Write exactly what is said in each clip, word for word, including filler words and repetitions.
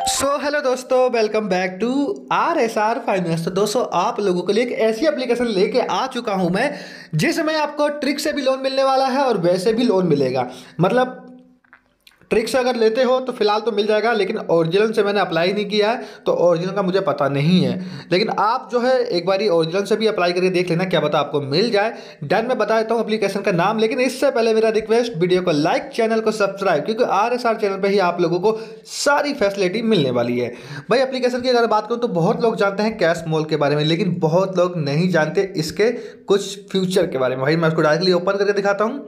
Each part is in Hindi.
सो हेलो दोस्तों, welcome back to R S R finance. तो दोस्तों, आप लोगों के लिए एक ऐसी एप्लीकेशन लेके आ चुका हूं मैं, जिसमें आपको ट्रिक से भी लोन मिलने वाला है और वैसे भी लोन मिलेगा। मतलब ट्रिक से अगर लेते हो तो फिलहाल तो मिल जाएगा, लेकिन ओरिजिनल से मैंने अप्लाई नहीं किया है तो ओरिजिनल का मुझे पता नहीं है। लेकिन आप जो है एक बारी ओरिजिनल से भी अप्लाई करके देख लेना, क्या पता आपको मिल जाए। डन। मैं बता देता हूँ एप्लीकेशन का नाम, लेकिन इससे पहले मेरा रिक्वेस्ट, वीडियो को लाइक, चैनल को सब्सक्राइब, क्योंकि आर एस आर चैनल पर ही आप लोगों को सारी फैसिलिटी मिलने वाली है। भाई एप्लीकेशन की अगर बात करूँ तो बहुत लोग जानते हैं कैश मॉल के बारे में, लेकिन बहुत लोग नहीं जानते इसके कुछ फ्यूचर के बारे में। भाई मैं उसको डायरेक्टली ओपन करके दिखाता हूँ।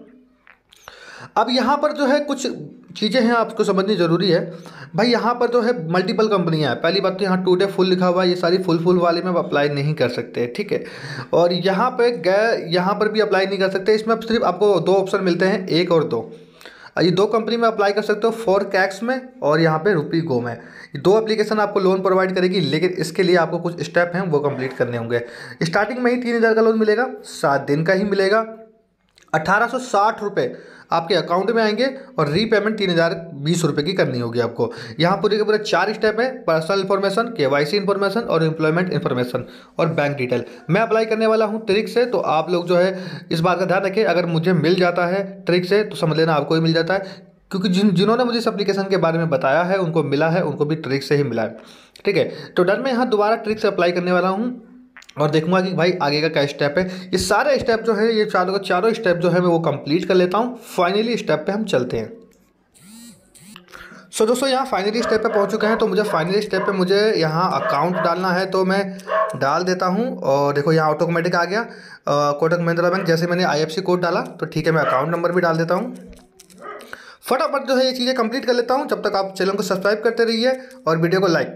अब यहाँ पर जो है कुछ चीज़ें हैं आपको समझनी ज़रूरी है। भाई यहाँ पर जो है मल्टीपल कंपनियाँ हैं। पहली बात तो यहाँ टू डे फुल लिखा हुआ है, ये सारी फुल फुल वाले में आप अप्लाई नहीं कर सकते, ठीक है। और यहाँ पे गए, यहाँ पर भी अप्लाई नहीं कर सकते। इसमें अब सिर्फ आपको दो ऑप्शन मिलते हैं, एक और दो। ये दो कंपनी में अप्लाई कर सकते हो, फोर कैक्स में और यहाँ पे रुपी गो में। ये दो एप्लीकेशन आपको लोन प्रोवाइड करेगी, लेकिन इसके लिए आपको कुछ स्टेप हैं वो कंप्लीट करने होंगे। स्टार्टिंग में ही तीन हज़ार का लोन मिलेगा, सात दिन का ही मिलेगा। अठारह सौ साठ रुपये आपके अकाउंट में आएंगे और रीपेमेंट तीन हज़ार बीस रुपये की करनी होगी आपको। यहाँ पूरे के पूरे चार स्टेप है: पर्सनल इन्फॉर्मेशन, केवाईसी इन्फॉर्मेशन और एम्प्लॉयमेंट इन्फॉर्मेशन और बैंक डिटेल। मैं अप्लाई करने वाला हूँ ट्रिक से, तो आप लोग जो है इस बात का ध्यान रखें, अगर मुझे मिल जाता है ट्रिक से तो समझ लेना आपको ही मिल जाता है, क्योंकि जिन जिन्होंने मुझे इस एप्लीकेशन के बारे में बताया है उनको मिला है, उनको भी ट्रिक से ही मिला है, ठीक है। तो डर मैं यहाँ दोबारा ट्रिक से अप्लाई करने वाला हूँ और देखूंगा कि भाई आगे का क्या स्टेप है। ये सारे स्टेप जो है, ये चारों का चारों स्टेप जो है मैं वो कंप्लीट कर लेता हूँ। फाइनली स्टेप पे हम चलते हैं। सो so, दोस्तों यहाँ फाइनली स्टेप पे पहुँच चुके हैं। तो मुझे फाइनली स्टेप पे मुझे यहाँ अकाउंट डालना है, तो मैं डाल देता हूँ। और देखो यहाँ ऑटोमेटिक आ गया कोटक महिंद्रा बैंक। जैसे मैंने आई एफ सी कोड डाला तो ठीक है, मैं अकाउंट नंबर भी डाल देता हूँ। फटाफट जो है ये चीज़ें कंप्लीट कर लेता हूँ। जब तक आप चैनल को सब्सक्राइब करते रहिए और वीडियो को like.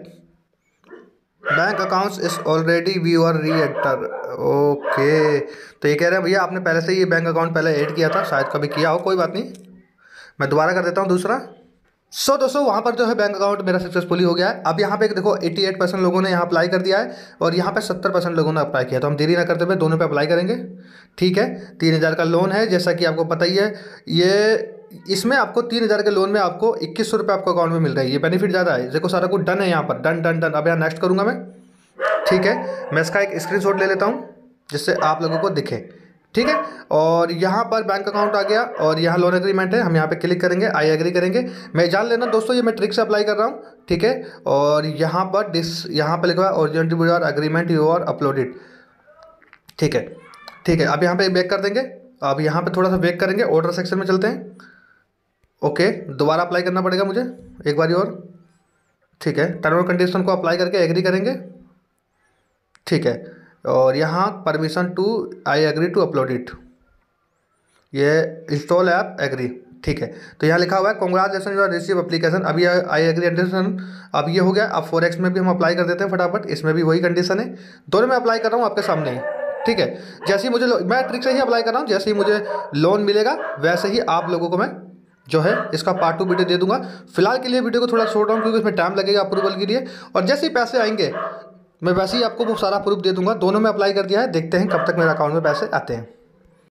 Bank accounts is already we are re enter. Okay, तो ये कह रहे हैं भैया आपने पहले से ये बैंक अकाउंट पहले ऐड किया था, शायद कभी किया हो, कोई बात नहीं, मैं दोबारा कर देता हूँ दूसरा। सो so, दोस्तों वहाँ पर जो है बैंक अकाउंट मेरा सक्सेसफुली हो गया है। अब यहाँ पे देखो अठासी परसेंट लोगों ने यहाँ अप्लाई कर दिया है और यहाँ पे सत्तर परसेंट लोगों ने अप्लाई किया। तो हम देरी ना करते हुए दोनों पे अप्लाई करेंगे, ठीक है। तीन हज़ार का लोन है, जैसा कि आपको पता ही है। ये इसमें आपको तीन हज़ार के लोन में आपको इक्कीस सौ रुपये आपको अकाउंट में मिल रहा है। ये बेनिफिट ज़्यादा है। देखो सारा कुछ डन है यहाँ पर, डन डन डन। अब यहाँ नेक्स्ट करूँगा मैं, ठीक है। मैं इसका एक स्क्रीनशॉट ले लेता हूँ जिससे आप लोगों को दिखे, ठीक है। और यहाँ पर बैंक अकाउंट आ गया और यहाँ लोन एग्रीमेंट है, हम यहाँ पे क्लिक करेंगे, आई एग्री करेंगे। मैं जान लेना दोस्तों, ये मैं ट्रिक से अप्लाई कर रहा हूँ, ठीक है। और यहाँ पर डिस यहाँ पर लिखा हुआ है original agreement you are uploaded, ठीक है, ठीक है। अब यहाँ पे बैक कर देंगे। अब यहाँ पे थोड़ा सा बैक करेंगे, ऑर्डर सेक्शन में चलते हैं। ओके, दोबारा अप्लाई करना पड़ेगा मुझे एक बारी और, ठीक है। टर्म और कंडीशन को अप्लाई करके एग्री करेंगे, ठीक है। और यहाँ permission to I agree to upload it, ये इंस्टॉल ऐप एग्री, ठीक है। तो यहाँ लिखा हुआ है congratulation you are receive application. अब ये आई एग्री कंडीशन अब ये हो गया। अब फोर एक्स में भी हम अप्लाई कर देते हैं फटाफट, इसमें भी वही कंडीशन है। दोनों में अप्लाई कर रहा हूँ आपके सामने ही, ठीक है। जैसे ही मुझे, मैं ट्रिक से ही अप्लाई कर रहा हूँ, जैसे ही मुझे लोन मिलेगा वैसे ही आप लोगों को मैं जो है इसका पार्ट टू वीडियो दे दूंगा। फिलहाल के लिए वीडियो को थोड़ा छोड़ रहा हूँ क्योंकि इसमें टाइम लगेगा अप्रूवल के लिए। और जैसे ही पैसे आएंगे मैं वैसे ही आपको वो सारा प्रूफ दे दूंगा। दोनों में अप्लाई कर दिया है, देखते हैं कब तक मेरे अकाउंट में पैसे आते हैं।